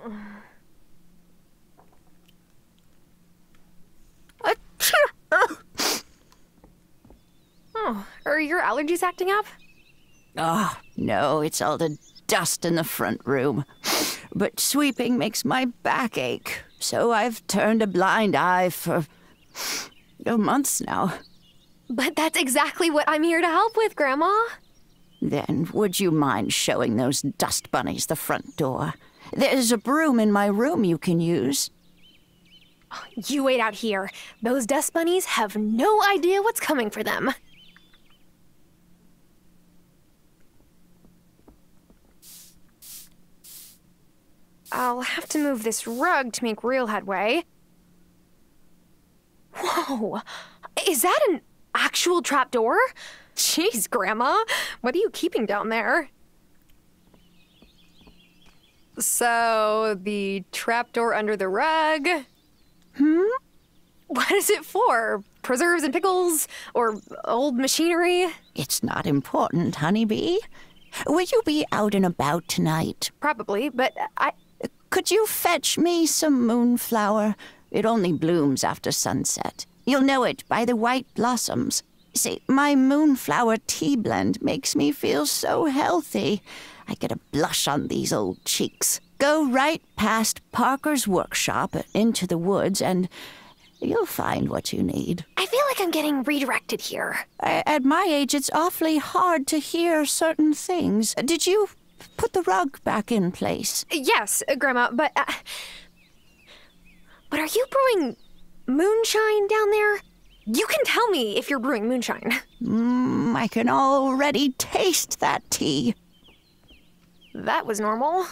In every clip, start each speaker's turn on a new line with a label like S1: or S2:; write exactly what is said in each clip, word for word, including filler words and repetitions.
S1: Oh, are your allergies acting up?
S2: Oh, no, it's all the dust in the front room. But sweeping makes my back ache, so I've turned a blind eye for oh, months now.
S1: But that's exactly what I'm here to help with, Grandma.
S2: Then would you mind showing those dust bunnies the front door? There's a broom in my room you can use.
S1: You wait out here. Those dust bunnies have no idea what's coming for them. I'll have to move this rug to make real headway. Whoa! Is that an actual trapdoor? Jeez, Grandma, what are you keeping down there? So, the trapdoor under the rug?
S2: Hmm?
S1: What is it for? Preserves and pickles? Or old machinery?
S2: It's not important, honeybee. Will you be out and about tonight?
S1: Probably, but I...
S2: Could you fetch me some moonflower? It only blooms after sunset. You'll know it by the white blossoms. See, my moonflower tea blend makes me feel so healthy. I get a blush on these old cheeks. Go right past Parker's workshop into the woods and you'll find what you need.
S1: I feel like I'm getting redirected here.
S2: I, at my age, it's awfully hard to hear certain things. Did you put the rug back in place?
S1: Yes, Grandma, but... Uh, but are you brewing moonshine down there? You can tell me if you're brewing moonshine.
S2: Mmm, I can already taste that tea.
S1: That was normal.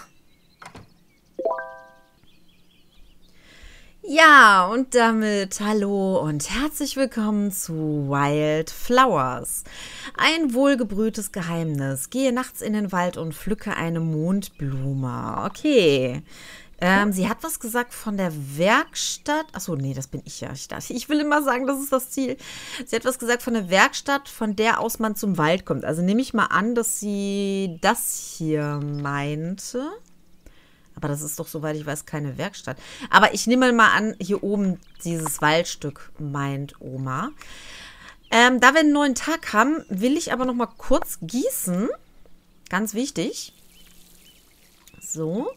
S3: Ja, und damit hallo und herzlich willkommen zu Wild Flowers. Ein wohlgebrühtes Geheimnis. Gehe nachts in den Wald und pflücke eine Mondblume. Okay. Ähm, sie hat was gesagt von der Werkstatt. Achso, nee, das bin ich ja. Ich, dachte, ich will immer sagen, das ist das Ziel. Sie hat was gesagt von der Werkstatt, von der aus man zum Wald kommt. Also nehme ich mal an, dass sie das hier meinte. Aber das ist doch, soweit ich weiß, keine Werkstatt. Aber ich nehme mal an, hier oben dieses Waldstück meint Oma. Ähm, da wir einen neuen Tag haben, will ich aber noch mal kurz gießen. Ganz wichtig. So.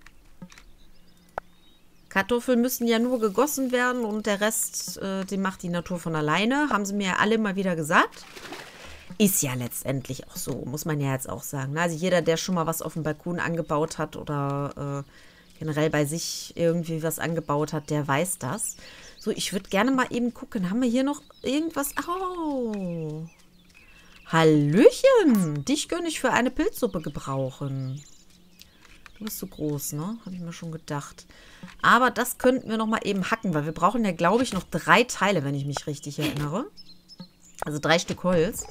S3: Kartoffeln müssen ja nur gegossen werden und der Rest, äh, den macht die Natur von alleine. Haben sie mir alle mal wieder gesagt. Ist ja letztendlich auch so, muss man ja jetzt auch sagen. Also jeder, der schon mal was auf dem Balkon angebaut hat oder äh, generell bei sich irgendwie was angebaut hat, der weiß das. So, ich würde gerne mal eben gucken. Haben wir hier noch irgendwas? Oh. Hallöchen. Dich könnte ich für eine Pilzsuppe gebrauchen. Du bist so groß, ne? Habe ich mir schon gedacht. Aber das könnten wir noch mal eben hacken, weil wir brauchen ja, glaube ich, noch drei Teile, wenn ich mich richtig erinnere. Also drei Stück Holz.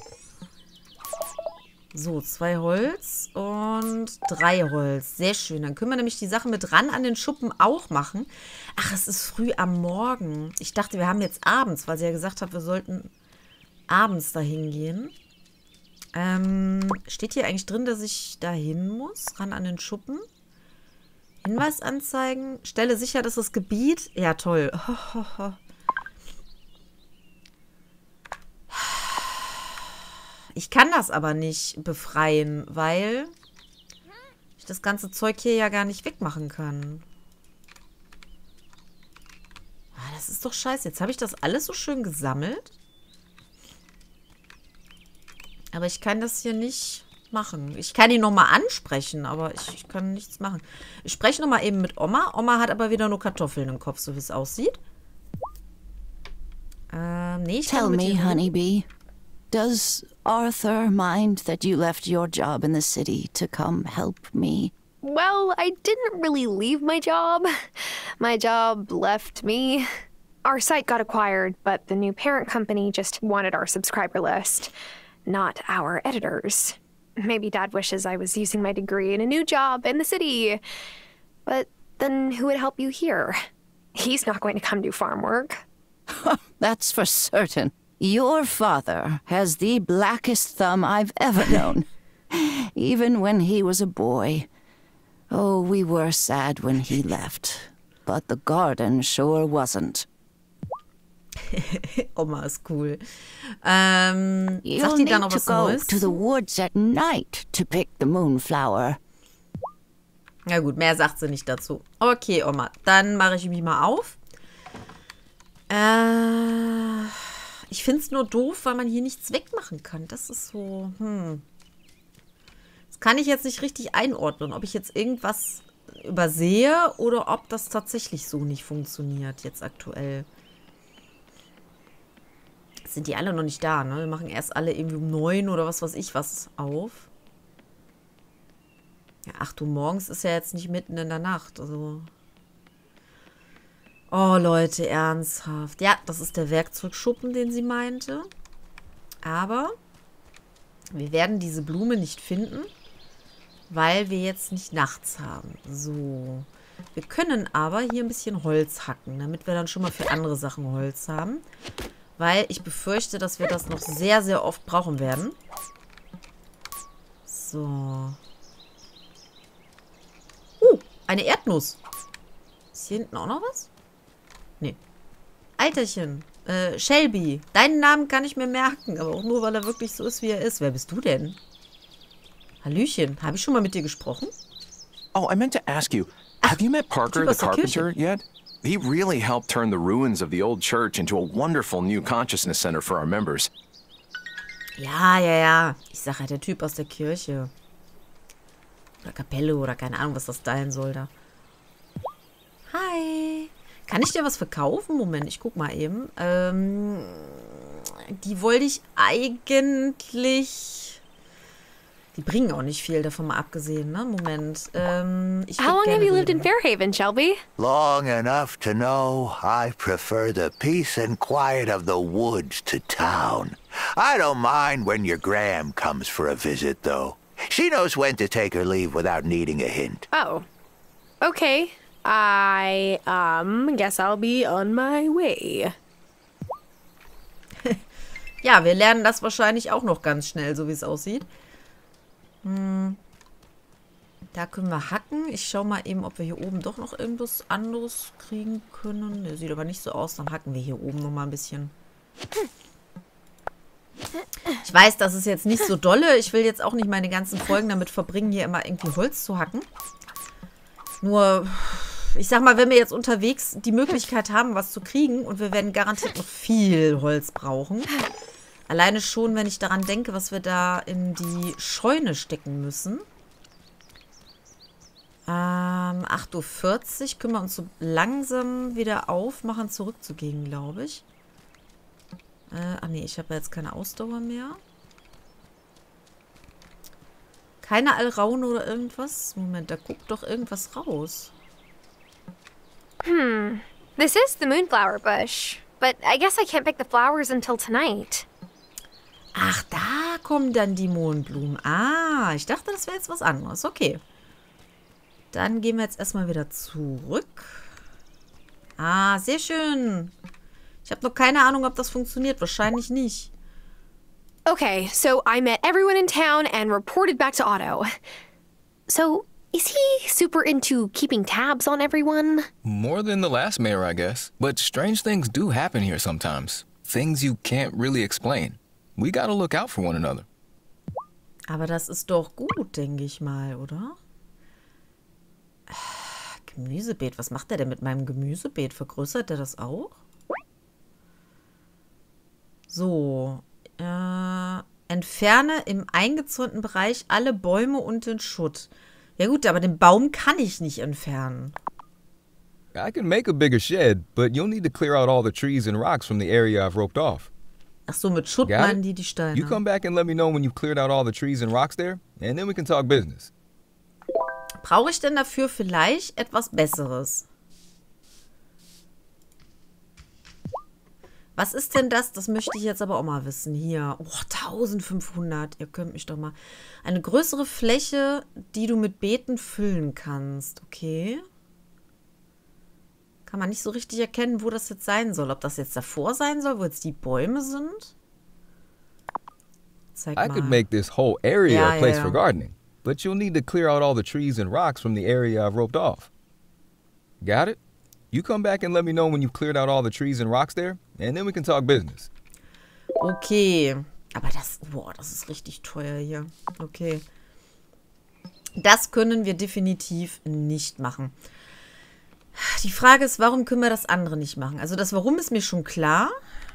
S3: So, zwei Holz und drei Holz. Sehr schön. Dann können wir nämlich die Sachen mit ran an den Schuppen auch machen. Ach, es ist früh am Morgen. Ich dachte, wir haben jetzt abends, weil sie ja gesagt hat, wir sollten abends dahin gehen. Ähm, steht hier eigentlich drin, dass ich dahin muss? Ran an den Schuppen. Hinweis anzeigen. Stelle sicher, dass das Gebiet... Ja, toll. Ich kann das aber nicht befreien, weil ich das ganze Zeug hier ja gar nicht wegmachen kann. Ah, das ist doch scheiße. Jetzt habe ich das alles so schön gesammelt. Aber ich kann das hier nicht machen. Ich kann ihn nochmal ansprechen, aber ich, ich kann nichts machen. Ich spreche nochmal eben mit Oma. Oma hat aber wieder nur Kartoffeln im Kopf, so wie es aussieht. Ähm, nee, ich
S2: Tell
S3: kann mit
S2: me,
S3: ihr-
S2: honeybee, does Arthur mind that you left your job in the city to come help me?
S1: Well, I didn't really leave my job. My job left me. Our site got acquired, but the new parent company just wanted our subscriber list, not our editors. Maybe Dad wishes I was using my degree in a new job in the city. But then who would help you here? He's not going to come do farm work.
S2: That's for certain. Your father has the blackest thumb I've ever known, even when he was a boy. Oh, we were sad when he left. But the garden sure wasn't.
S3: Oma ist cool. Ähm,
S2: You'll
S3: sagt die da
S2: need
S3: noch
S2: to
S3: was
S2: go
S3: Neues?
S2: to the woods at night to pick the moonflower.
S3: Na gut, mehr sagt sie nicht dazu. Okay, Oma, dann mache ich mich mal auf. Äh, ich finde es nur doof, weil man hier nichts wegmachen kann. Das ist so, hm. Das kann ich jetzt nicht richtig einordnen, ob ich jetzt irgendwas übersehe oder ob das tatsächlich so nicht funktioniert jetzt aktuell. Sind die alle noch nicht da, ne? Wir machen erst alle irgendwie um neun oder was weiß ich was auf. Ja, acht Uhr morgens ist ja jetzt nicht mitten in der Nacht, also... Oh, Leute, ernsthaft. Ja, das ist der Werkzeugschuppen, den sie meinte. Aber wir werden diese Blume nicht finden, weil wir jetzt nicht nachts haben. So. Wir können aber hier ein bisschen Holz hacken, damit wir dann schon mal für andere Sachen Holz haben. Weil ich befürchte, dass wir das noch sehr, sehr oft brauchen werden. So. Uh, eine Erdnuss. Ist hier hinten auch noch was? Nee. Alterchen. Äh, Shelby. Deinen Namen kann ich mir merken, aber auch nur, weil er wirklich so ist, wie er ist. Wer bist du denn? Hallöchen. Habe ich schon mal mit dir gesprochen?
S4: Oh, I meant to ask you, have you met Parker, the carpenter, yet? He really helped turn the ruins of the old church into a wonderful new consciousness center for our members.
S3: Ja, ja, ja. Ich sage ja, der Typ aus der Kirche. Oder Kapelle oder keine Ahnung, was das sein soll da. Hi. Kann ich dir was verkaufen? Moment, ich guck mal eben. Ähm, die wollte ich eigentlich... Die bringen auch nicht viel, davon mal abgesehen, ne? Moment. Ähm, ich
S1: How long have you lived in
S3: reden.
S1: Fairhaven, Shelby?
S5: Long enough to know I prefer the peace and quiet of the woods to town. I don't mind when your Gram comes for a visit, though. She knows when to take her leave without needing a hint.
S1: Oh. Okay. I, um, guess I'll be on my way.
S3: Ja, wir lernen das wahrscheinlich auch noch ganz schnell, so wie es aussieht. Hm. Da können wir hacken. Ich schaue mal eben, ob wir hier oben doch noch irgendwas anderes kriegen können. Der sieht aber nicht so aus. Dann hacken wir hier oben noch mal ein bisschen. Ich weiß, das ist jetzt nicht so dolle. Ich will jetzt auch nicht meine ganzen Folgen damit verbringen, hier immer irgendwie Holz zu hacken. Nur, ich sag mal, wenn wir jetzt unterwegs die Möglichkeit haben, was zu kriegen, und wir werden garantiert noch viel Holz brauchen. Alleine schon, wenn ich daran denke, was wir da in die Scheune stecken müssen. Ähm, acht Uhr vierzig können wir uns so langsam wieder aufmachen, zurückzugehen, glaube ich. Äh, ach nee, ich habe ja jetzt keine Ausdauer mehr. Keine Alraune oder irgendwas? Moment, da guckt doch irgendwas raus.
S1: Hmm. This is the moonflower bush, but I guess I can't pick the flowers until tonight.
S3: Ach, da kommen dann die Mohnblumen. Ah, ich dachte, das wäre jetzt was anderes. Okay. Dann gehen wir jetzt erstmal wieder zurück. Ah, sehr schön. Ich habe noch keine Ahnung, ob das funktioniert. Wahrscheinlich nicht.
S1: Okay, so I met everyone in town and reported back to Otto. So, is he super into keeping tabs on everyone?
S6: More than the last mayor, I guess. But strange things do happen here sometimes. Things you can't really explain. We gotta look out for one another.
S3: Aber das ist doch gut, denke ich mal, oder? Gemüsebeet. Was macht er denn mit meinem Gemüsebeet? Vergrößert er das auch? So. Äh, entferne im eingezäunten Bereich alle Bäume und den Schutt. Ja gut, aber den Baum kann ich nicht entfernen.
S6: I can make a bigger shed, but you'll need to clear out all the trees and rocks from the area I've roped off.
S3: Ach so, mit Schutt
S6: Got
S3: meinen
S6: it?
S3: die die Steine.
S6: You come back and let me know when you've cleared out all the trees and rocks there, and then we can talk business.
S3: Brauche ich denn dafür vielleicht etwas Besseres? Was ist denn das? Das möchte ich jetzt aber auch mal wissen. Hier. Oh, eintausendfünfhundert. Ihr könnt mich doch mal. Eine größere Fläche, die du mit Beeten füllen kannst. Okay. Kann man nicht so richtig erkennen, wo das jetzt sein soll. Ob das jetzt davor sein soll, wo jetzt die Bäume sind? Zeig
S6: I
S3: mal.
S6: could make this whole area
S3: Ja,
S6: a place
S3: ja,
S6: for
S3: ja.
S6: gardening. but you'll need to clear out all the trees and rocks from the area I've roped off. Got it? You come back and let me know when you've cleared out all the trees and rocks there, and then we can talk business.
S3: Okay. Aber das, boah, das ist richtig teuer hier. Okay. Das können wir definitiv nicht machen. Die Frage ist, warum können wir das andere nicht machen? Also das Warum ist mir schon klar.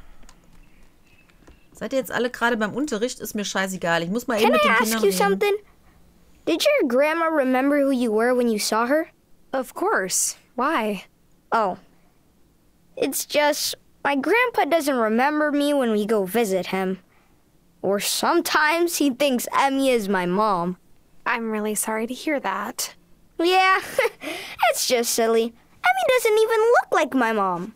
S3: Seid ihr jetzt alle gerade beim Unterricht? Ist mir scheißegal. Ich muss mal eben
S7: Can
S3: mit den
S7: I
S3: Kindern
S7: ask you
S3: reden.
S7: something? Did your grandma remember who you were when you saw her?
S1: Of course. Why?
S7: Oh. It's just, my grandpa doesn't remember me when we go visit him. Or sometimes he thinks Emmy is my mom.
S1: I'm really sorry to hear that.
S7: Yeah, it's just silly. Emmy doesn't even look like my mom.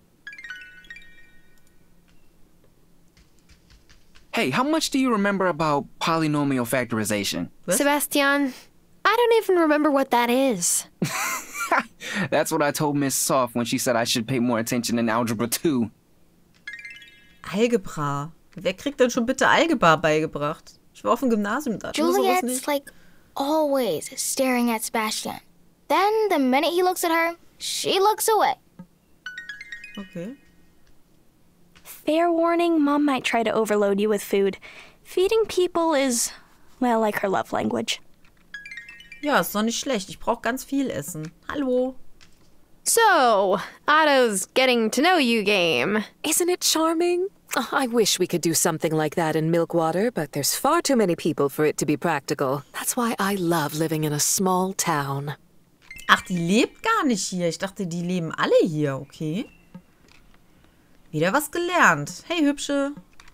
S8: Hey, how much do you remember about polynomial factorization?
S3: Was?
S1: Sebastian, I don't even remember what that is.
S8: That's what I told Miss Soft when she said I should pay more attention in Algebra two.
S3: Algebra. Wer kriegt denn schon bitte Algebra beigebracht? Ich war auf dem Gymnasium da.
S9: Juliet's like always staring at Sebastian. Then the minute he looks at her, she looks away.
S3: Okay.
S10: Fair warning, Mom might try to overload you with food. Feeding people is, well, like her love language.
S3: Ja, ist doch nicht schlecht. Ich brauche ganz viel Essen. Hallo.
S1: So, Otto's getting to know you game.
S11: Isn't it charming? Oh, I wish we could do something like that in Milkwater, but there's far too many people for it to be practical. That's why I love living in a small town.
S3: Ach, die lebt gar nicht hier. Ich dachte, die leben alle hier. Okay. Wieder was gelernt. Hey, Hübsche.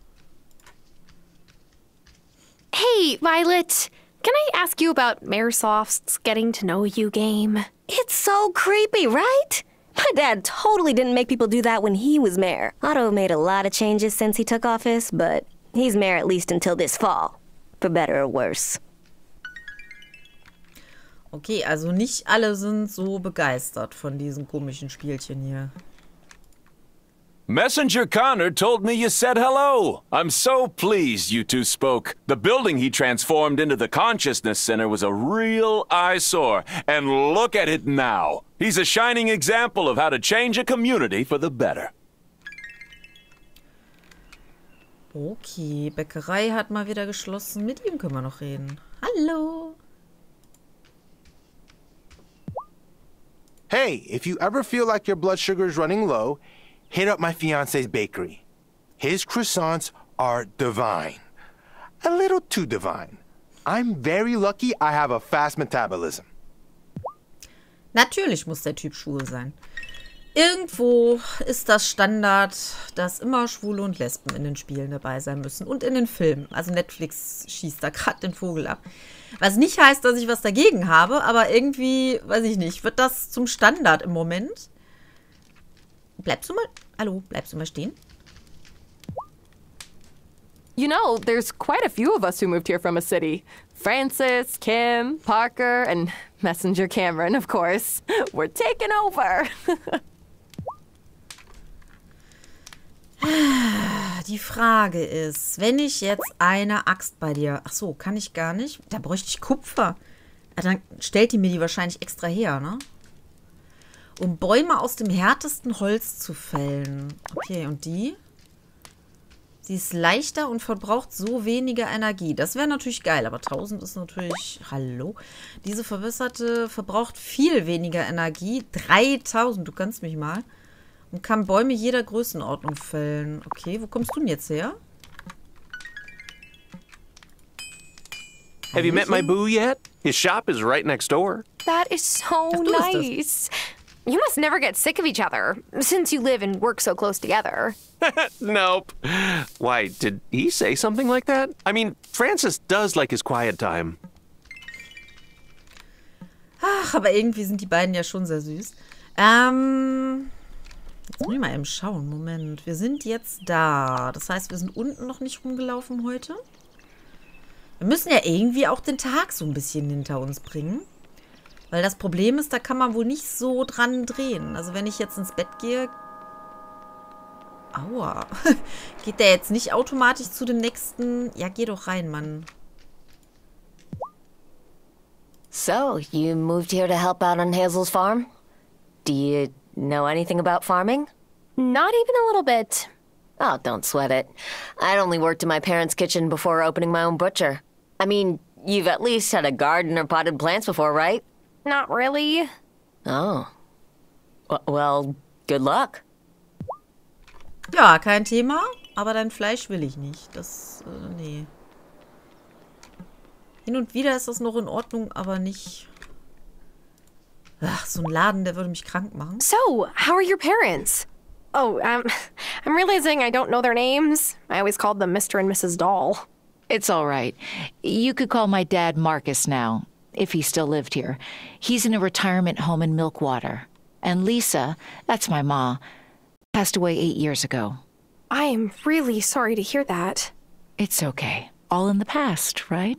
S1: Hey, Violet. Can I ask you about Maresoft's getting to know you game?
S12: It's so creepy, right? My dad totally didn't make people do that when he was mayor. Otto made a lot of changes since he took office, but he's mayor at least until this fall. For better or worse.
S3: Okay, also nicht alle sind so begeistert von diesen komischen Spielchen hier.
S13: Messenger Connor told me you said hello. I'm so pleased you two spoke. The building he transformed into the Consciousness Center was a real eyesore. And look at it now. He's a shining example of how to change a community for the better.
S3: Okay, Bäckerei hat mal wieder geschlossen. Mit ihm können wir noch reden. Hallo.
S14: Hey, if you ever feel like your blood sugar is running low, hit up my fiance's bakery. His croissants are divine. A little too divine. I'm very lucky I have a fast metabolism.
S3: Natürlich muss der Typ schwul sein. Irgendwo ist das Standard, dass immer Schwule und Lesben in den Spielen dabei sein müssen. Und in den Filmen. Also Netflix schießt da gerade den Vogel ab. Was nicht heißt, dass ich was dagegen habe, aber irgendwie, weiß ich nicht, wird das zum Standard im Moment. Bleibst du mal... Hallo, bleibst du mal stehen?
S15: You know, there's quite a few of us who moved here from a city. Francis, Kim, Parker, and Messenger Cameron, of course. We're taking over.
S3: Die Frage ist, wenn ich jetzt eine Axt bei dir... Ach so, kann ich gar nicht. Da bräuchte ich Kupfer. Ja, dann stellt die mir die wahrscheinlich extra her, ne? Um Bäume aus dem härtesten Holz zu fällen. Okay, und die? Sie ist leichter und verbraucht so weniger Energie. Das wäre natürlich geil, aber tausend ist natürlich... Hallo? Diese Verwässerte verbraucht viel weniger Energie. dreitausend, du kannst mich mal. Und kann Bäume jeder Größenordnung fällen. Okay, wo kommst du denn jetzt her?
S16: Have you met my boo yet? His shop is right next door.
S1: That is so nice. You must never get sick of each other, since you live and work so close together.
S16: Nope. Why, did he say something like that? I mean, Francis does like his quiet time.
S3: Ach, aber irgendwie sind die beiden ja schon sehr süß. Ähm... Jetzt muss ich mal eben schauen. Moment. Wir sind jetzt da. Das heißt, wir sind unten noch nicht rumgelaufen heute. Wir müssen ja irgendwie auch den Tag so ein bisschen hinter uns bringen. Weil das Problem ist, da kann man wohl nicht so dran drehen. Also wenn ich jetzt ins Bett gehe... Aua. Geht der jetzt nicht automatisch zu dem nächsten... Ja, geh doch rein, Mann.
S12: So, you moved here to help out on Hazel's farm? Do you know anything about farming?
S10: Not even a little bit.
S12: Oh, don't sweat it. I'd only worked in my parents' kitchen before opening my own butcher. I mean, you've at least had a garden or potted plants before, right?
S10: Not really.
S12: Oh. W- well, good luck.
S3: Ja, kein Thema. Aber dein Fleisch will ich nicht. Das, äh, nee. Hin und wieder ist das noch in Ordnung, aber nicht... Ach, so ein Laden, der würde mich krank machen.
S1: So, how are your parents?
S10: Oh, um, I'm realizing I don't know their names. I always called them Mister and Missus Doll.
S17: It's all right. You could call my dad Marcus now, if he still lived here. He's in a retirement home in Milkwater. And Lisa, that's my ma, passed away eight years ago.
S1: I am really sorry to hear that.
S17: It's okay. All in the past, right?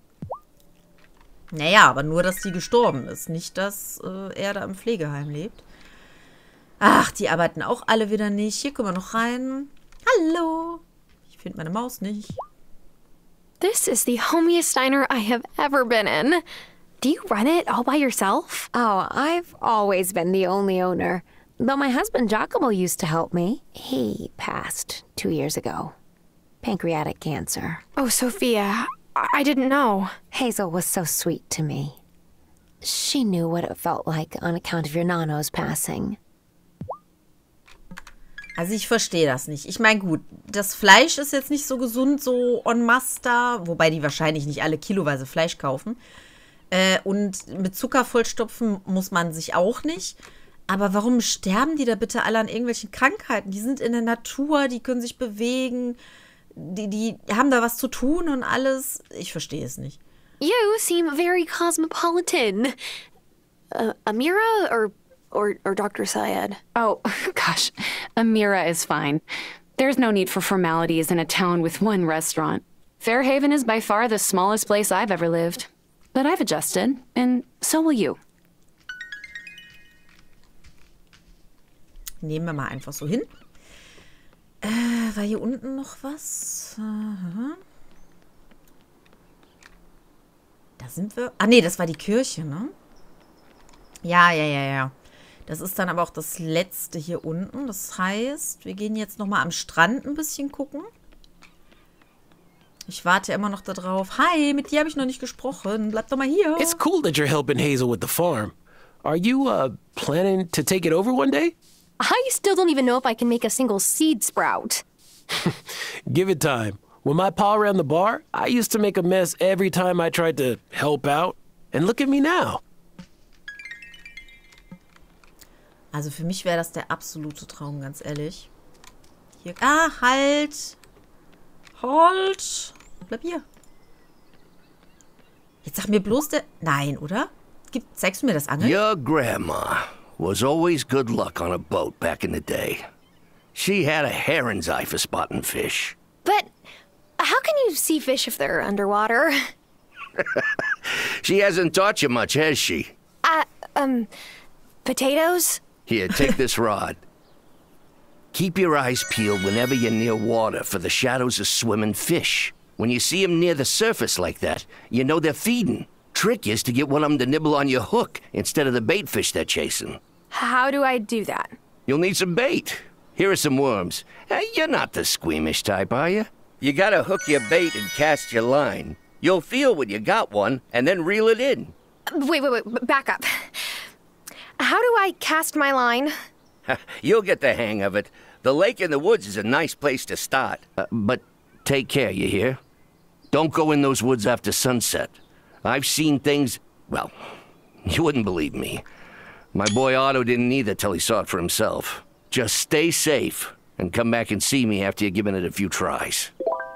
S3: Naja, aber nur, dass sie gestorben ist. Nicht, dass äh, er da im Pflegeheim lebt. Ach, die arbeiten auch alle wieder nicht. Hier können wir noch rein. Hallo. Ich finde meine Maus nicht.
S1: This is the homiest diner I have ever been in. Do you run it all by yourself?
S18: Oh, I've always been the only owner. Though my husband Giacomo used to help me. He passed two years ago. Pancreatic cancer.
S1: Oh, Sophia, I, I didn't know.
S18: Hazel was so sweet to me. She knew what it felt like on account of your Nano's passing.
S3: Also ich verstehe das nicht. Ich meine, gut, das Fleisch ist jetzt nicht so gesund, so en masse da, wobei die wahrscheinlich nicht alle kiloweise Fleisch kaufen. Äh, und mit Zucker vollstopfen muss man sich auch nicht. Aber warum sterben die da bitte alle an irgendwelchen Krankheiten? Die sind in der Natur, die können sich bewegen, die, die haben da was zu tun und alles. Ich verstehe es nicht.
S1: You seem very cosmopolitan. Uh, Amira or... Or, or Doctor Syed?
S19: Oh, gosh. Amira is fine. There's no need for formalities in a town with one restaurant. Fairhaven is by far the smallest place I've ever lived. But I've adjusted, and so will you.
S3: Nehmen wir mal einfach so hin. Äh, war hier unten noch was? Aha. Da sind wir... Ah, nee, das war die Kirche, ne? Ja, ja, ja, ja. Das ist dann aber auch das letzte hier unten. Das heißt, wir gehen jetzt nochmal am Strand ein bisschen gucken. Ich warte immer noch da drauf. Hi, mit dir habe ich noch nicht gesprochen. Bleib doch mal hier.
S20: It's cool that you're helping Hazel with the farm. Are you, uh, planning to take it over one day?
S1: I still don't even know if I can make a single seed sprout.
S20: Give it time. When my pa ran the bar, I used to make a mess every time I tried to help out. And look at me now.
S3: Also für mich wäre das der absolute Traum, ganz ehrlich. Hier. Ah, halt! Halt! Bleib hier. Jetzt sag mir bloß der... Nein, oder? Gib, zeigst du mir das Angeln?
S21: Your grandma was always good luck on a boat back in the day. She had a heron's eye for spotting fish.
S1: But how can you see fish if they're underwater?
S21: She hasn't taught you much, has she?
S1: Uh, um, potatoes?
S21: Here, take this rod. Keep your eyes peeled whenever you're near water for the shadows of swimming fish. When you see them near the surface like that, you know they're feeding. Trick is to get one of them to nibble on your hook instead of the bait fish they're chasing.
S1: How do I do that?
S21: You'll need some bait. Here are some worms. Hey, you're not the squeamish type, are you? You gotta hook your bait and cast your line. You'll feel when you got one, and then reel it in.
S1: Wait, wait, wait, back up. How do I cast my line?
S21: You'll get the hang of it. The lake in the woods is a nice place to start. Uh, but take care, you hear? Don't go in those woods after sunset. I've seen things, well, you wouldn't believe me. My boy Otto didn't either till he saw it for himself. Just stay safe and come back and see me after you've given it a few tries.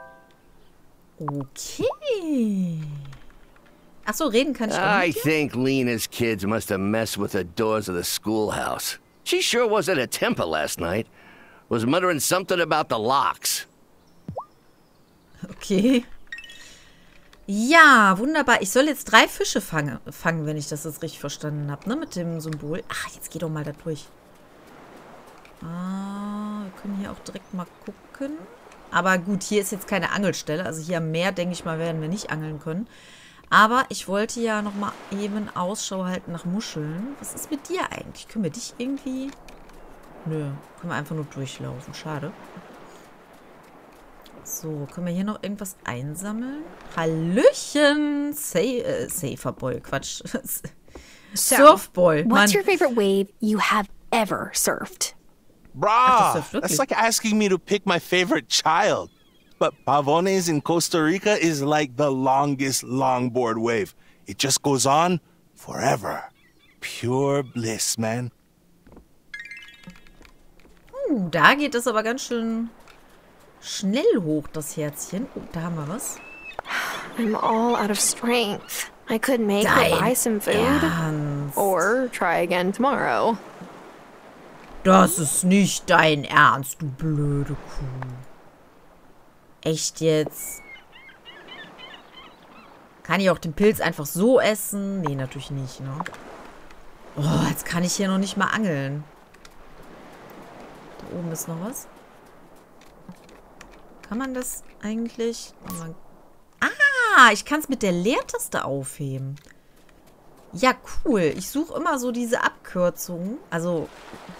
S3: Okay. Ach so, reden kann ich auch
S21: I
S3: mit dir?
S21: think Lena's kids must have messed with the doors of the schoolhouse. She sure was at a temper last night. Was muttering something about the locks.
S3: Okay. Ja, wunderbar. Ich soll jetzt drei Fische fange, fangen, wenn ich das jetzt richtig verstanden habe, ne? Mit dem Symbol. Ach, jetzt geh doch mal da durch. Ah, wir können hier auch direkt mal gucken. Aber gut, hier ist jetzt keine Angelstelle. Also hier am Meer, denke ich mal, werden wir nicht angeln können. Aber ich wollte ja noch mal eben Ausschau halten nach Muscheln. Was ist mit dir eigentlich? Können wir dich irgendwie... Nö, können wir einfach nur durchlaufen. Schade. So, können wir hier noch irgendwas einsammeln? Hallöchen! Sa äh, Saferboy, Quatsch.
S1: So,
S3: Surfboy.
S1: What's
S3: Mann.
S1: your favorite wave you have ever surfed?
S14: Brah, that's like asking me to pick my favorite child. But Pavones in Costa Rica is like the longest longboard wave. It just goes on forever. Pure bliss, man.
S3: Uh, da geht es aber ganz schön schnell hoch, das Herzchen. Oh, da haben wir was.
S1: I'm all out of strength. I could make
S3: Dein
S1: or buy some food.
S3: Ernst?
S1: Or try again tomorrow.
S3: Das ist nicht dein Ernst, du blöde Kuh. Echt jetzt? Kann ich auch den Pilz einfach so essen? Nee, natürlich nicht, ne? Oh, jetzt kann ich hier noch nicht mal angeln. Da oben ist noch was. Kann man das eigentlich... Ah, ich kann es mit der Leertaste aufheben. Ja, cool. Ich suche immer so diese Abkürzungen. Also...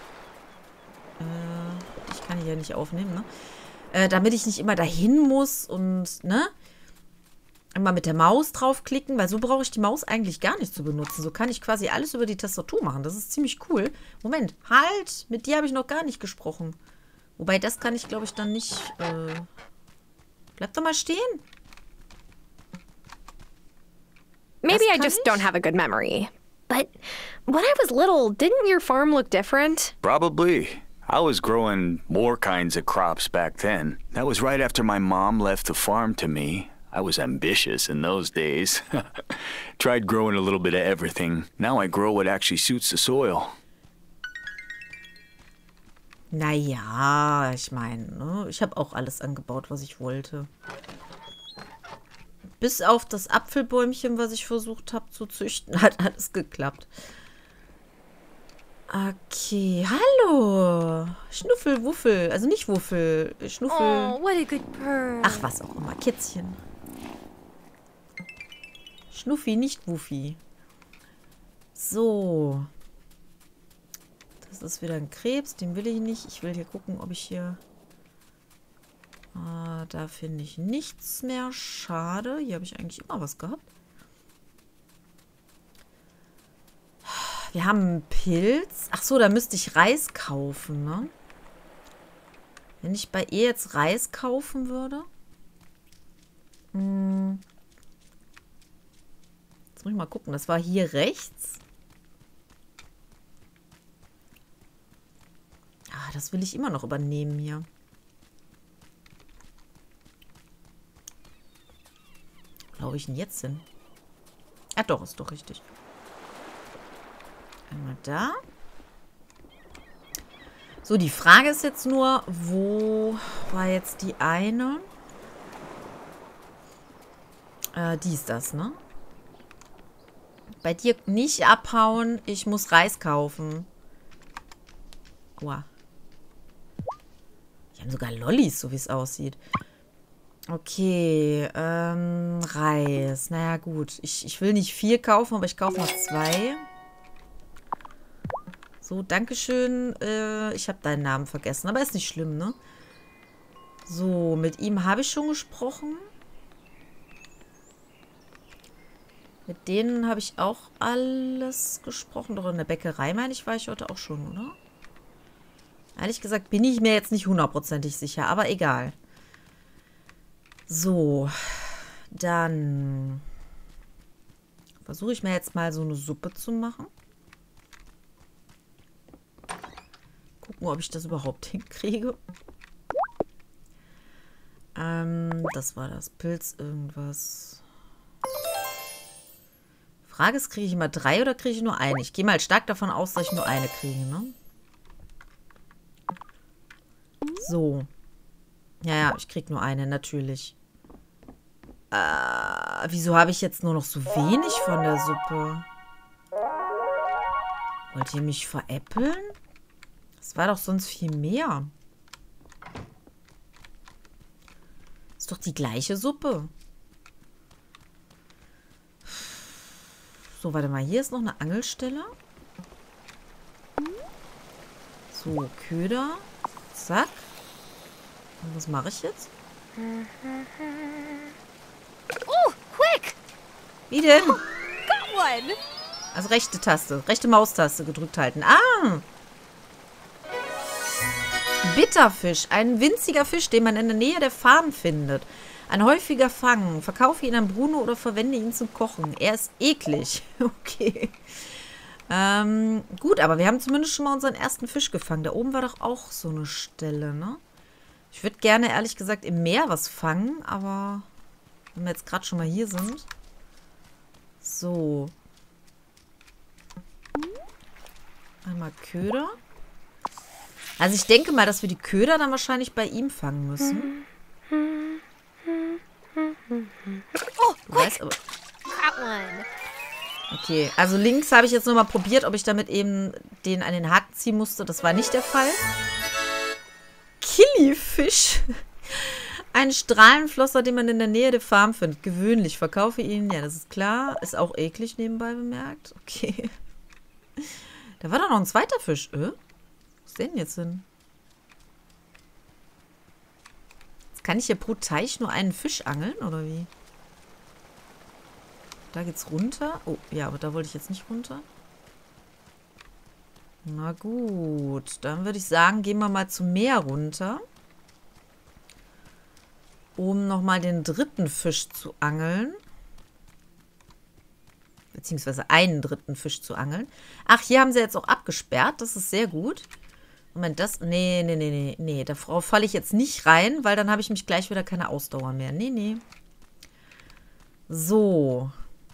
S3: Äh, ich kann die ja nicht aufnehmen, ne? Äh, damit ich nicht immer dahin muss und, ne? Immer mit der Maus draufklicken, weil so brauche ich die Maus eigentlich gar nicht zu benutzen. So kann ich quasi alles über die Tastatur machen. Das ist ziemlich cool. Moment, halt! Mit dir habe ich noch gar nicht gesprochen. Wobei, das kann ich, glaube ich, dann nicht... Äh, bleib doch mal stehen.
S1: Maybe I just don't have a good memory. But when I was little, didn't your farm look different?
S2: Probably. I was growing more kinds of crops back then. That was right after my mom left the farm to me. I was ambitious in those days. Tried growing a little bit of everything. Now I grow what actually suits the soil.
S3: Naja, ich meine, ne? Ich habe auch alles angebaut, was ich wollte. Bis auf das Apfelbäumchen, was ich versucht habe zu züchten, hat alles geklappt. Okay, hallo. Schnuffel, Wuffel. Also nicht Wuffel, Schnuffel.
S1: Oh, what a good purr.
S3: Ach, was auch immer. Kätzchen. Schnuffi, nicht Wuffi. So. Das ist wieder ein Krebs. Den will ich nicht. Ich will hier gucken, ob ich hier... Ah, da finde ich nichts mehr. Schade. Hier habe ich eigentlich immer was gehabt. Wir haben einen Pilz. Ach so, da müsste ich Reis kaufen, ne? Wenn ich bei ihr jetzt Reis kaufen würde. Hm. Jetzt muss ich mal gucken. Das war hier rechts. Ah, das will ich immer noch übernehmen hier. Wo glaube ich denn jetzt hin? Ah, doch, ist doch richtig. Einmal da. So, die Frage ist jetzt nur, wo war jetzt die eine? Äh, die ist das, ne? Bei dir nicht abhauen. Ich muss Reis kaufen. Aua. Die haben sogar Lollis, so wie es aussieht. Okay, ähm, Reis. Naja, gut. Ich, ich will nicht viel kaufen, aber ich kaufe noch zwei. So, dankeschön. Äh, ich habe deinen Namen vergessen, aber ist nicht schlimm, ne? So, mit ihm habe ich schon gesprochen. Mit denen habe ich auch alles gesprochen. Doch in der Bäckerei, meine ich, war ich heute auch schon, oder? Ehrlich gesagt bin ich mir jetzt nicht hundertprozentig sicher, aber egal. So, dann versuche ich mir jetzt mal so eine Suppe zu machen. Gucken, ob ich das überhaupt hinkriege. Ähm, das war das Pilz irgendwas. Frage ist, kriege ich immer drei oder kriege ich nur eine? Ich gehe mal stark davon aus, dass ich nur eine kriege, ne? So. Ja, ja, ich kriege nur eine, natürlich. Äh, wieso habe ich jetzt nur noch so wenig von der Suppe? Wollt ihr mich veräppeln? Das war doch sonst viel mehr. Ist doch die gleiche Suppe. So, warte mal. Hier ist noch eine Angelstelle. So, Köder. Zack. Und was mache ich jetzt?
S1: Oh, quick!
S3: Wie denn?
S1: Oh, got one!
S3: Also rechte Taste, rechte Maustaste gedrückt halten. Ah! Bitterfisch, ein winziger Fisch, den man in der Nähe der Farm findet. Ein häufiger Fang. Verkaufe ihn an Bruno oder verwende ihn zum Kochen. Er ist eklig. Okay. Ähm, gut, aber wir haben zumindest schon mal unseren ersten Fisch gefangen. Da oben war doch auch so eine Stelle, ne? Ich würde gerne, ehrlich gesagt, im Meer was fangen, aber wenn wir jetzt gerade schon mal hier sind. So. Einmal Köder. Also ich denke mal, dass wir die Köder dann wahrscheinlich bei ihm fangen müssen.
S1: Oh,
S3: du weißt aber...
S1: Got one.
S3: Okay, also links habe ich jetzt nochmal probiert, ob ich damit eben den an den Haken ziehen musste. Das war nicht der Fall. Killifisch. Ein Strahlenflosser, den man in der Nähe der Farm findet. Gewöhnlich. Verkaufe ihn. Ja, das ist klar. Ist auch eklig nebenbei bemerkt. Okay. Da war doch noch ein zweiter Fisch. Äh? Wo ist der denn jetzt hin? Jetzt kann ich hier pro Teich nur einen Fisch angeln, oder wie? Da geht's runter. Oh, ja, aber da wollte ich jetzt nicht runter. Na gut, dann würde ich sagen, gehen wir mal zum Meer runter. Um nochmal den dritten Fisch zu angeln. Beziehungsweise einen dritten Fisch zu angeln. Ach, hier haben sie jetzt auch abgesperrt. Das ist sehr gut. Moment, das... Nee, nee, nee, nee, nee. Da falle ich jetzt nicht rein, weil dann habe ich mich gleich wieder keine Ausdauer mehr. Nee, nee. So.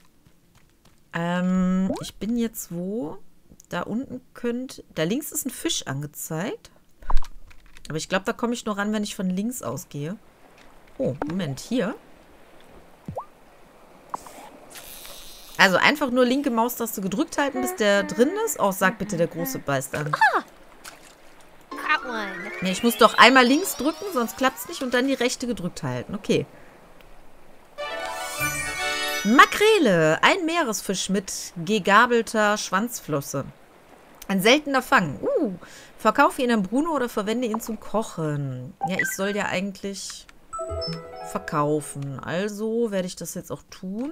S3: Ähm, ich bin jetzt wo? Da unten könnt... Da links ist ein Fisch angezeigt. Aber ich glaube, da komme ich nur ran, wenn ich von links ausgehe. Oh, Moment, hier. Also einfach nur linke Maustaste gedrückt halten, bis der drin ist. Oh, sag bitte, der Große beißt an.
S1: Ah. Got one.
S3: Nee, ich muss doch einmal links drücken, sonst klappt es nicht. Und dann die rechte gedrückt halten. Okay. Makrele, ein Meeresfisch mit gegabelter Schwanzflosse. Ein seltener Fang. Uh, verkaufe ihn an Bruno oder verwende ihn zum Kochen. Ja, ich soll ja eigentlich verkaufen. Also werde ich das jetzt auch tun.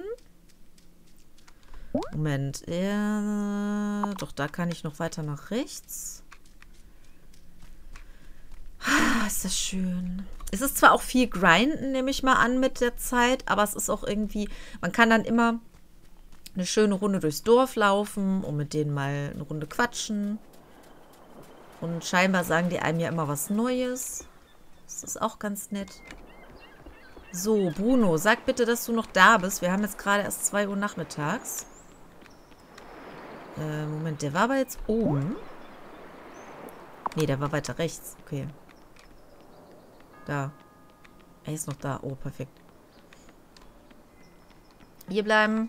S3: Moment. Ja, doch, da kann ich noch weiter nach rechts. Ah, ist das schön. Es ist zwar auch viel Grinden, nehme ich mal an, mit der Zeit, aber es ist auch irgendwie, man kann dann immer eine schöne Runde durchs Dorf laufen und mit denen mal eine Runde quatschen. Und scheinbar sagen die einem ja immer was Neues. Das ist auch ganz nett. So, Bruno, sag bitte, dass du noch da bist. Wir haben jetzt gerade erst zwei Uhr nachmittags. Äh, Moment, der war aber jetzt oben. Nee, der war weiter rechts. Okay. Da. Er ist noch da. Oh, perfekt. Hier bleiben.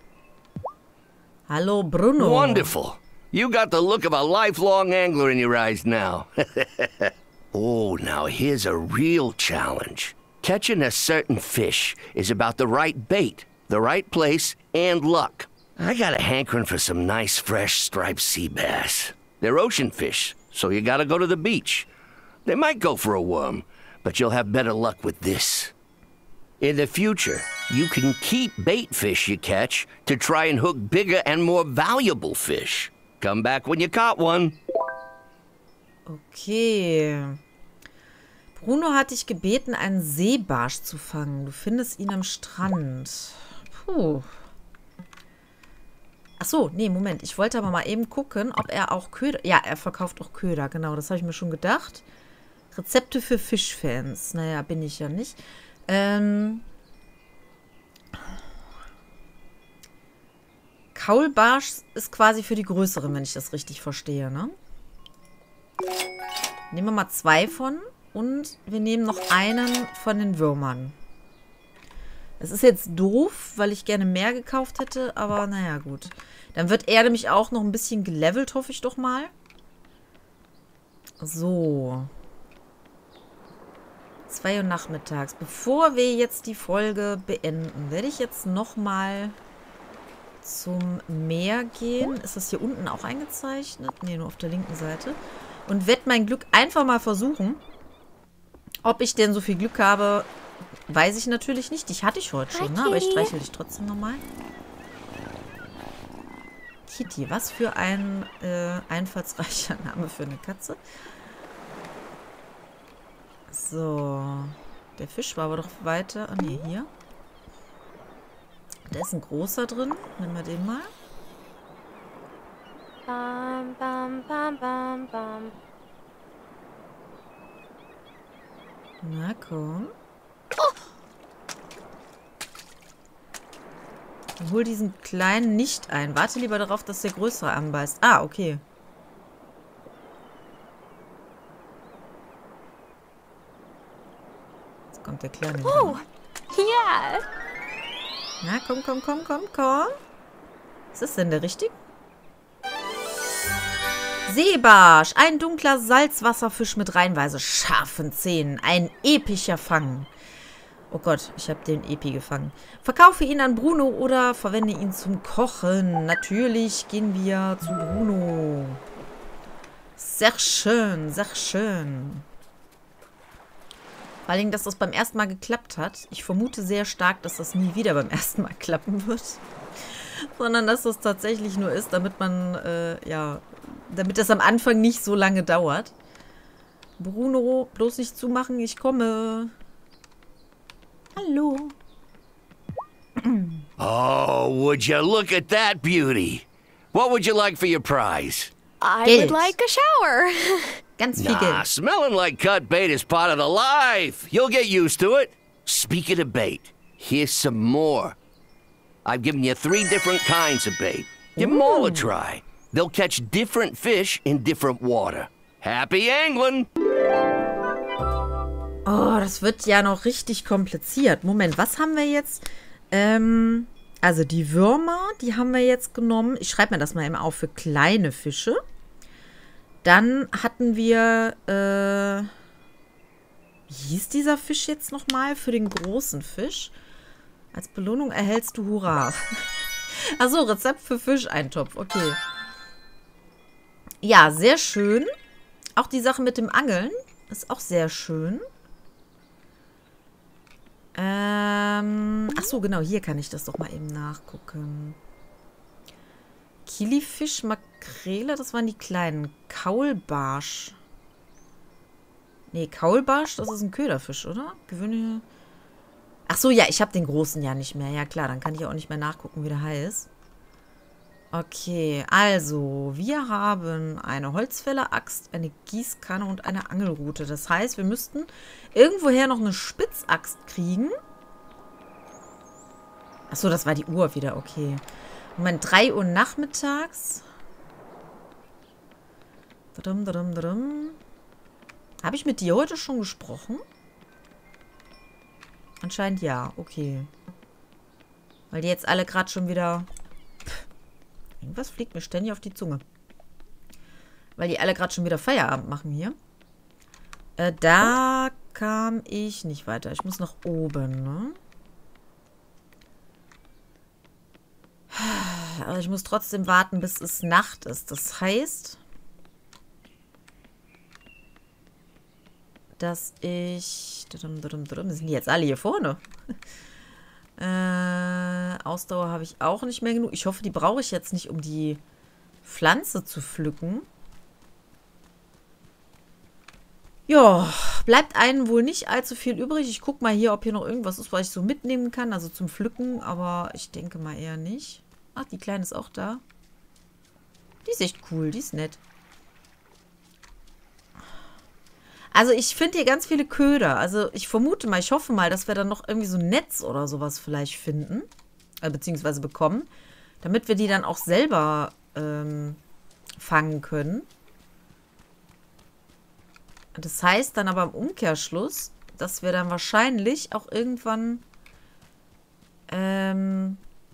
S3: Hallo, Bruno.
S21: Wonderful. You got the look of a lifelong angler in your eyes now. Oh, now here's a real challenge. Catching a certain fish is about the right bait, the right place, and luck. I got a hankering for some nice, fresh, striped sea bass. They're ocean fish, so you gotta go to the beach. They might go for a worm, but you'll have better luck with this. In the future, you can keep bait fish you catch to try and hook bigger and more valuable fish. Come back when you caught one.
S3: Okay. Bruno hat dich gebeten, einen Seebarsch zu fangen. Du findest ihn am Strand. Puh. Ach so, nee, Moment. Ich wollte aber mal eben gucken, ob er auch Köder... Ja, er verkauft auch Köder, genau. Das habe ich mir schon gedacht. Rezepte für Fischfans. Naja, bin ich ja nicht. Ähm... Kaulbarsch ist quasi für die größeren, wenn ich das richtig verstehe, ne? Nehmen wir mal zwei von. Und wir nehmen noch einen von den Würmern. Es ist jetzt doof, weil ich gerne mehr gekauft hätte, aber naja, gut. Dann wird er nämlich auch noch ein bisschen gelevelt, hoffe ich doch mal. So. zwei Uhr nachmittags. Bevor wir jetzt die Folge beenden, werde ich jetzt nochmal zum Meer gehen. Ist das hier unten auch eingezeichnet? Ne, nur auf der linken Seite. Und werde mein Glück einfach mal versuchen. Ob ich denn so viel Glück habe, weiß ich natürlich nicht. Die hatte ich heute schon, ne? Aber ich streichel dich trotzdem nochmal. Kitty, was für ein äh, einfallsreicher Name für eine Katze. So. Der Fisch war aber doch weiter. Ah, ne, hier. Da ist ein großer drin. Nehmen wir den mal.
S1: Bam, bam, bam, bam, bam.
S3: Na komm. Hol diesen kleinen nicht ein. Warte lieber darauf, dass der größere anbeißt. Ah, okay. Jetzt kommt der kleine.
S1: Oh, ja.
S3: Na, komm, komm, komm, komm, komm. Was ist denn der richtige? Seebarsch. Ein dunkler Salzwasserfisch mit reihenweise scharfen Zähnen. Ein epischer Fang. Oh Gott, ich habe den Epi gefangen. Verkaufe ihn an Bruno oder verwende ihn zum Kochen. Natürlich gehen wir zu Bruno. Sehr schön, sehr schön. Vor allem, dass das beim ersten Mal geklappt hat. Ich vermute sehr stark, dass das nie wieder beim ersten Mal klappen wird. Sondern dass das tatsächlich nur ist, damit man, äh, ja, damit das am Anfang nicht so lange dauert. Bruno, bloß nicht zumachen, ich komme. Hallo.
S21: Oh, would you look at that beauty? What would you like for your prize?
S1: I
S3: Geld.
S1: would like a shower.
S3: Ganz viel
S21: Nah,
S3: Geld.
S21: smelling like cut bait is part of the life. You'll get used to it. Speaking of bait, here's some more. I've given you three different kinds of bait. Give them all a try. They'll catch different fish in different water. Happy angling!
S3: Oh, das wird ja noch richtig kompliziert. Moment, was haben wir jetzt? Ähm, also die Würmer, die haben wir jetzt genommen. Ich schreibe mir das mal eben auf für kleine Fische. Dann hatten wir, äh, wie hieß dieser Fisch jetzt nochmal? Für den großen Fisch. Als Belohnung erhältst du Hurra. Achso, Rezept für Fischeintopf. Okay. Ja, sehr schön. Auch die Sache mit dem Angeln ist auch sehr schön. Ähm, ach so, genau, hier kann ich das doch mal eben nachgucken. Kilifisch, Makrele, das waren die kleinen. Kaulbarsch. Nee, Kaulbarsch, das ist ein Köderfisch, oder? Gewöhnliche. Ach so, ja, ich habe den großen ja nicht mehr. Ja, klar, dann kann ich auch nicht mehr nachgucken, wie der heißt. Okay, also, wir haben eine Holzfäller-Axt, eine Gießkanne und eine Angelrute. Das heißt, wir müssten irgendwoher noch eine Spitzaxt kriegen. Achso, das war die Uhr wieder, okay. Moment, drei Uhr nachmittags. Dadum, dadum, dadum. Habe ich mit dir heute schon gesprochen? Anscheinend ja, okay. Weil die jetzt alle gerade schon wieder... Irgendwas fliegt mir ständig auf die Zunge. Weil die alle gerade schon wieder Feierabend machen hier. Äh, da kam ich nicht weiter. Ich muss nach oben, ne? Aber ich muss trotzdem warten, bis es Nacht ist. Das heißt, dass ich... Sind die jetzt alle hier vorne? Äh, Ausdauer habe ich auch nicht mehr genug. Ich hoffe, die brauche ich jetzt nicht, um die Pflanze zu pflücken. Ja, bleibt einem wohl nicht allzu viel übrig. Ich gucke mal hier, ob hier noch irgendwas ist, was ich so mitnehmen kann. Also zum Pflücken, aber ich denke mal eher nicht. Ach, die Kleine ist auch da. Die ist echt cool, die ist nett. Also ich finde hier ganz viele Köder. Also ich vermute mal, ich hoffe mal, dass wir dann noch irgendwie so ein Netz oder sowas vielleicht finden. Äh, beziehungsweise bekommen. Damit wir die dann auch selber ähm, fangen können. Das heißt dann aber im Umkehrschluss, dass wir dann wahrscheinlich auch irgendwann ähm,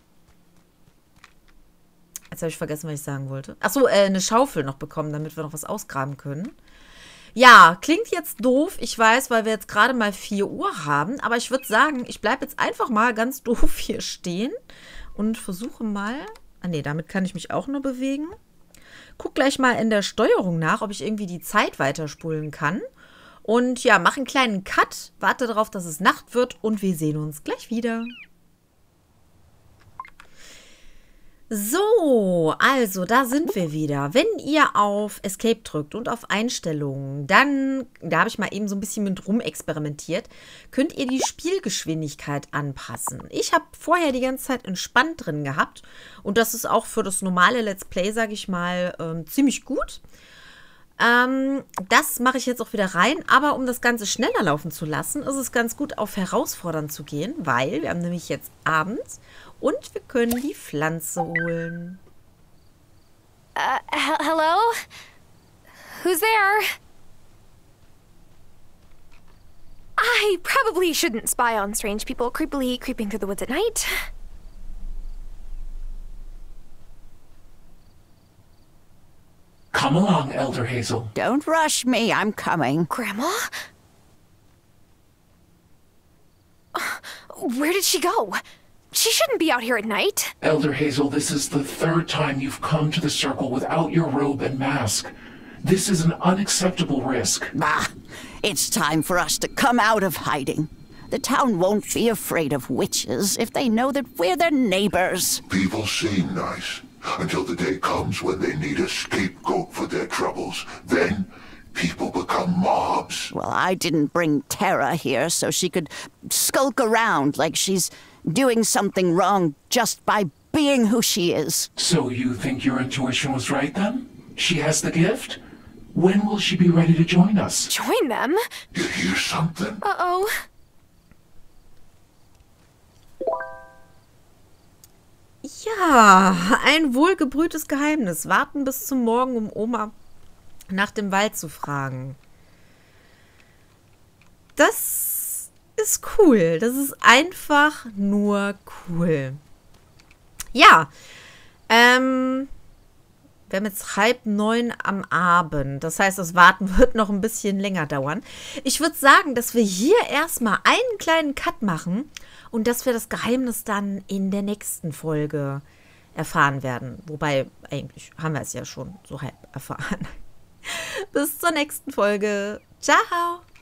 S3: jetzt habe ich vergessen, was ich sagen wollte. Achso, äh, eine Schaufel noch bekommen, damit wir noch was ausgraben können. Ja, klingt jetzt doof, ich weiß, weil wir jetzt gerade mal vier Uhr haben, aber ich würde sagen, ich bleibe jetzt einfach mal ganz doof hier stehen und versuche mal Ah ne, damit kann ich mich auch nur bewegen. Guck gleich mal in der Steuerung nach, ob ich irgendwie die Zeit weiterspulen kann. Und ja, mach einen kleinen Cut, warte darauf, dass es Nacht wird und wir sehen uns gleich wieder. So, also da sind wir wieder. Wenn ihr auf Escape drückt und auf Einstellungen, dann, da habe ich mal eben so ein bisschen mit rum experimentiert, könnt ihr die Spielgeschwindigkeit anpassen. Ich habe vorher die ganze Zeit entspannt drin gehabt und das ist auch für das normale Let's Play, sage ich mal, ähm, ziemlich gut. Ähm, das mache ich jetzt auch wieder rein, aber um das Ganze schneller laufen zu lassen, ist es ganz gut, auf herausfordernd zu gehen, weil wir haben nämlich jetzt abends und wir können die Pflanze holen.
S1: Uh, he hello? Who's there? I probably shouldn't spy on strange people creepily creeping through the woods at night.
S4: Come along, Elder Hazel.
S22: Don't rush me, I'm coming.
S1: Grandma? Where did she go? She shouldn't be out here at night.
S4: Elder Hazel, this is the third time you've come to the circle without your robe and mask. This is an unacceptable risk.
S22: Bah, it's time for us to come out of hiding. The town won't be afraid of witches if they know that we're their neighbors.
S23: People seem nice until the day comes when they need a scapegoat for their troubles. Then people become mobs.
S22: Well, I didn't bring Tara here so she could skulk around like she's doing something wrong just by being who she is.
S4: So you think your intuition was right then? She has the gift? When will she be ready to join us?
S1: Join them?
S23: You hear something?
S1: Uh-oh.
S3: Ja, ein wohlgebrühtes Geheimnis. Warten bis zum Morgen, um Oma nach dem Wald zu fragen. Das ist cool. Das ist einfach nur cool. Ja, ähm, wir haben jetzt halb neun am Abend. Das heißt, das Warten wird noch ein bisschen länger dauern. Ich würde sagen, dass wir hier erstmal einen kleinen Cut machen und dass wir das Geheimnis dann in der nächsten Folge erfahren werden. Wobei, eigentlich haben wir es ja schon so halb erfahren. Bis zur nächsten Folge. Ciao!